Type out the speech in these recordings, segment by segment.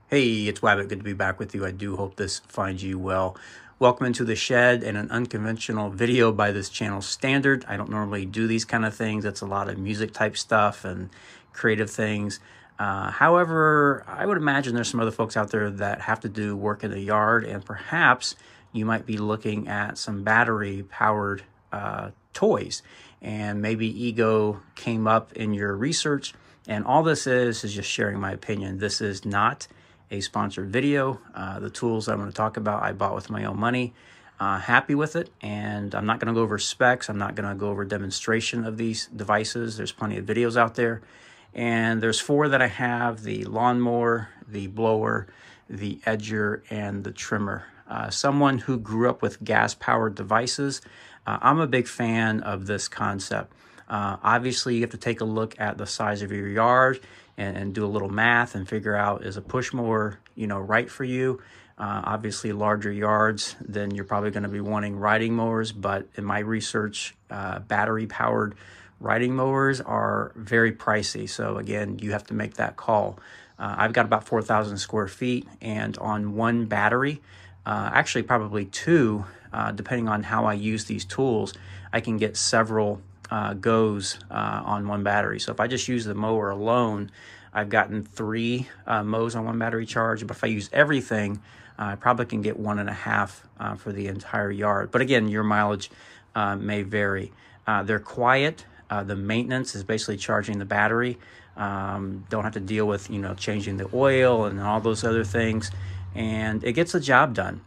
Hey, it's Wabbit. Good to be back with you. I do hope this finds you well. Welcome into the shed and an unconventional video by this channel standard. I don't normally do these kind of things. It's a lot of music type stuff and creative things. However, I would imagine there's some other folks out there that have to do work in the yard, and perhaps you might be looking at some battery powered toys, and maybe ego came up in your research. And all this is just sharing my opinion. This is not a sponsored video. The tools I'm going to talk about, I bought with my own money. Happy with it, and I'm not going to go over specs. I'm not going to go over demonstration of these devices. There's plenty of videos out there. And there's four that I have: the lawnmower, the blower, the edger, and the trimmer. Someone who grew up with gas-powered devices, I'm a big fan of this concept. Obviously, you have to take a look at the size of your yard and do a little math and figure out, is a push mower, right for you? Obviously, larger yards, then you're probably going to be wanting riding mowers. But in my research, battery-powered riding mowers are very pricey. So again, you have to make that call. I've got about 4,000 square feet, and on one battery, actually probably two, depending on how I use these tools, I can get several goes on one battery. So if I just use the mower alone, I've gotten 3 mows on one battery charge. But if I use everything, I probably can get 1.5 for the entire yard. But again, your mileage may vary. They're quiet. The maintenance is basically charging the battery. Don't have to deal with changing the oil and all those other things, and it gets the job done.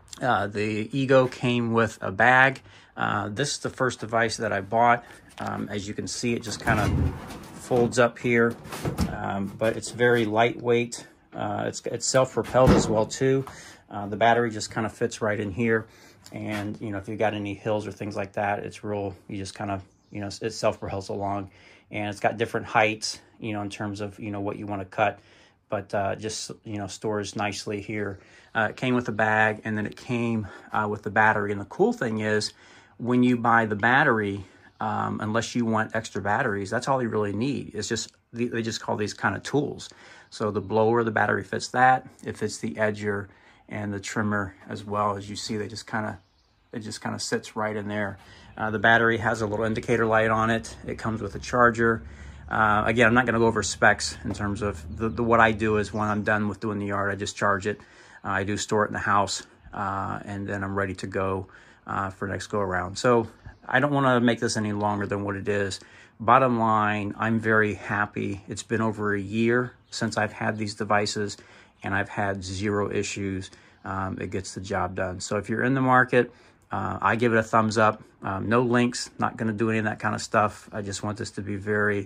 The Ego came with a bag. This is the first device that I bought. As you can see, it just kind of folds up here, but it's very lightweight. It's self-propelled as well too. The battery just kind of fits right in here, and if you've got any hills or things like that, it's real. You just kind of it self-propels along, and it's got different heights in terms of what you want to cut, but just stores nicely here. It came with a bag, and then it came with the battery. And the cool thing is, when you buy the battery, unless you want extra batteries, that's all you really need. It's just, they just call these kind of tools. So the blower, the battery fits that. It fits the edger and the trimmer as well. As you see, it just kind of sits right in there. The battery has a little indicator light on it. It comes with a charger. Again, I'm not going to go over specs in terms of what I do is, when I'm done with doing the yard, I just charge it. I do store it in the house, and then I'm ready to go for next go around. So I don't want to make this any longer than what it is. Bottom line, I'm very happy. It's been over a year since I've had these devices, and I've had 0 issues. It gets the job done. So if you're in the market, I give it a thumbs up. No links, not going to do any of that kind of stuff. I just want this to be very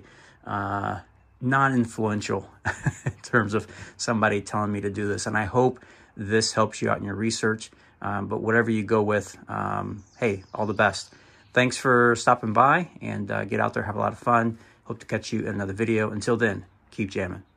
non-influential in terms of somebody telling me to do this. And I hope this helps you out in your research. But whatever you go with, hey, all the best. Thanks for stopping by, and get out there, have a lot of fun. Hope to catch you in another video. Until then, keep jamming.